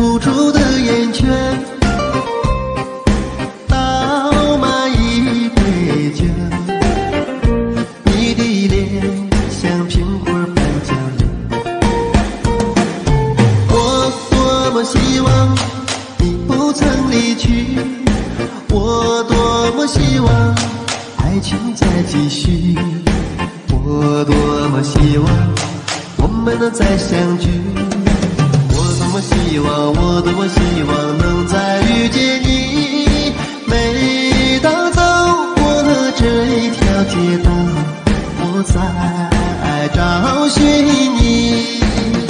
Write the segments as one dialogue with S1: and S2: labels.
S1: 突出的眼圈，倒满一杯酒，你的脸像苹果般娇嫩。我多么希望你不曾离去，我多么希望爱情再继续，我多么希望我们能再相聚，我多么希望，我多么希望能再遇见你。每当走过了这一条街道，我在找寻你。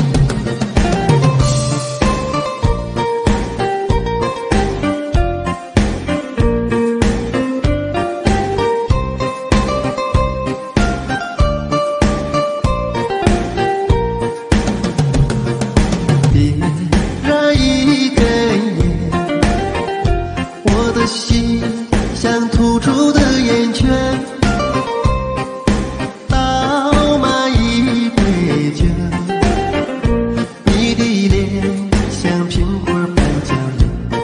S1: 心像突出的眼圈，倒满一杯酒，你的脸像苹果般娇嫩。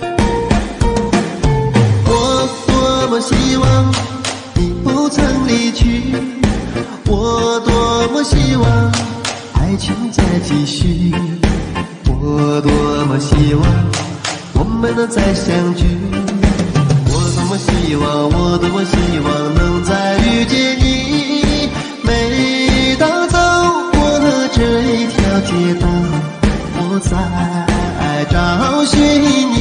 S1: 我多么希望你不曾离去，我多么希望爱情再继续，我多么希望我们能再相聚，我多么希望，我多么希望能再遇见你。每当走过了这一条街道，我在找寻你。